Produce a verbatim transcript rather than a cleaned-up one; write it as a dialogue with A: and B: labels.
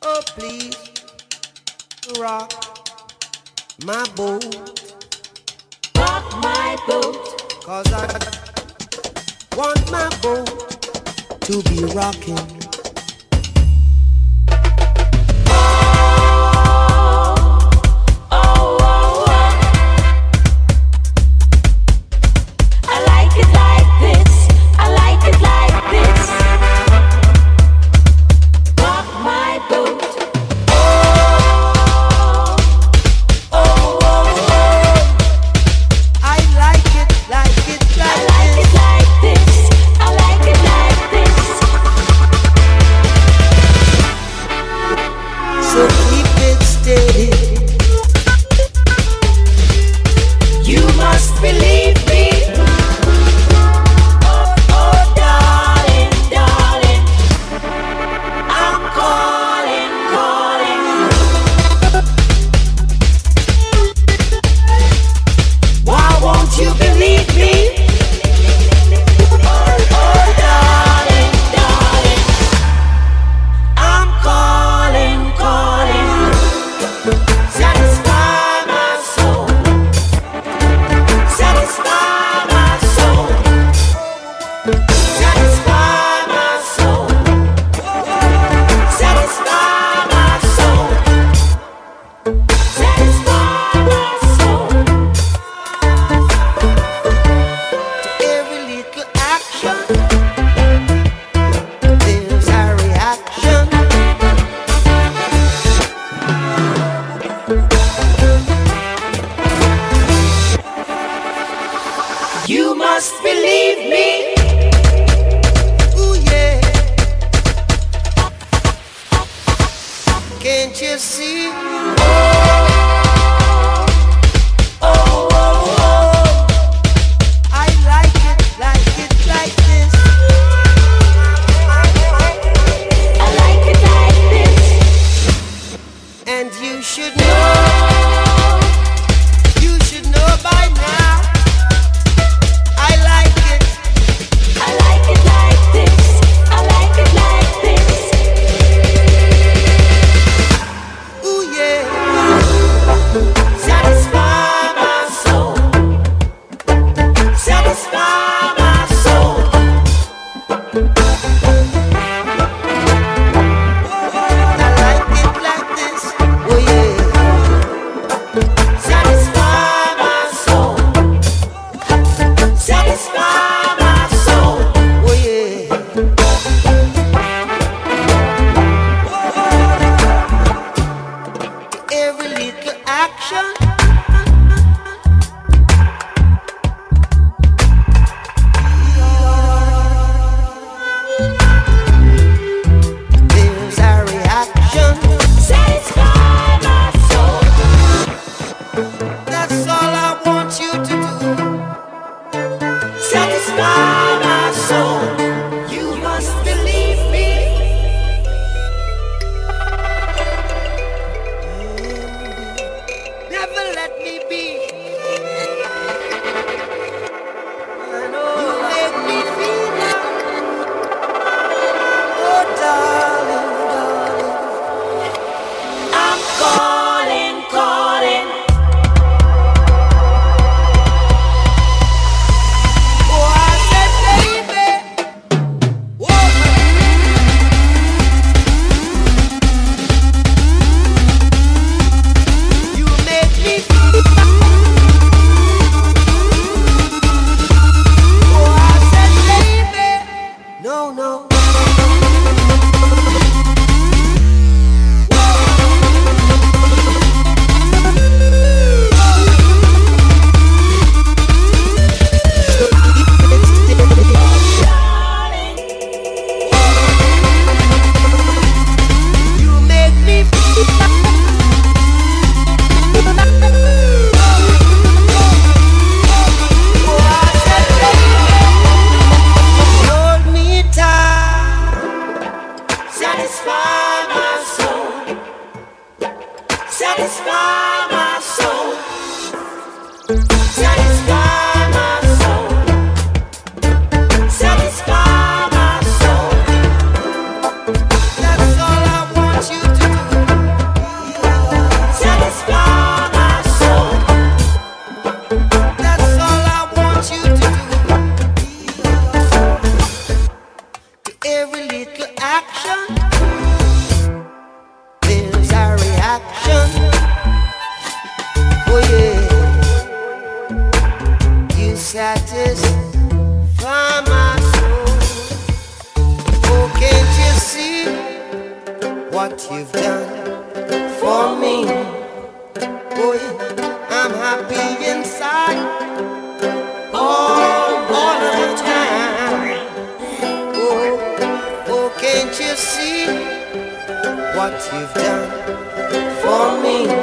A: Oh, please rock my boat.
B: Rock my boat.
A: 'Cause I want my boat to be rocking. You must believe me. Ooh, yeah. Can't you see? Oh, oh, oh, oh. I like it, like it, like this.
B: I like it like this.
A: And you should know. You should know by now. I like it.
B: I like it like this. I like it like this.
A: Ooh, yeah. what you've done for me. Oh yeah, I'm happy inside all, all of the time. Oh, oh, can't you see what you've done for me?